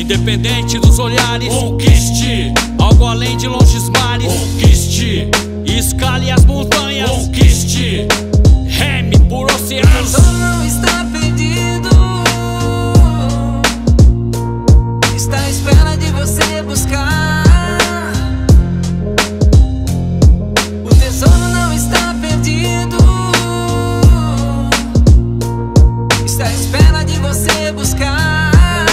independente dos olhares. Conquiste algo além de longes mares. Conquiste e escale as montanhas. Conquiste, reme por oceanos. Só não está perdido, está à espera de você buscar. O tesouro não está perdido, está à espera de você buscar.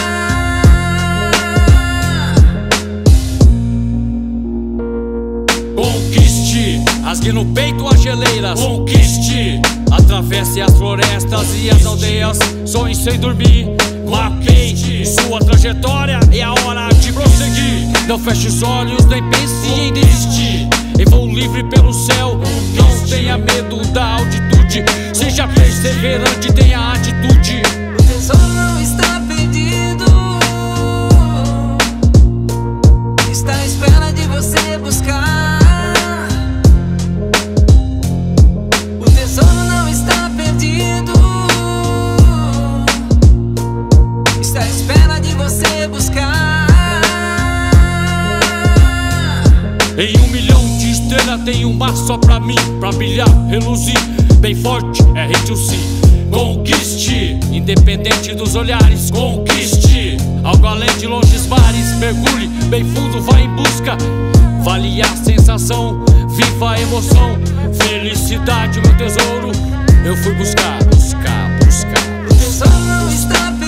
Conquiste, rasgue no peito as geleiras. Conquiste, atravesse as florestas e as aldeias. Sonhe sem dormir, mapeie sua trajetória. É a hora de prosseguir. Não feche os olhos, nem pense em desistir. Em voo livre pelo céu, não tenha medo da altitude. Seja perseverante, tenha atitude. O tesouro não está perdido, está à espera de você buscar. O tesouro não está perdido, está à espera de você buscar. Em 1 milhão de estrelas tem uma só pra mim, pra brilhar, reluzir, bem forte, é R2C. Conquiste, independente dos olhares. Conquiste, algo além de longes mares. Mergulhe bem fundo, vai em busca. Vale a sensação, viva a emoção. Felicidade, meu tesouro, eu fui buscar. O tesouro não está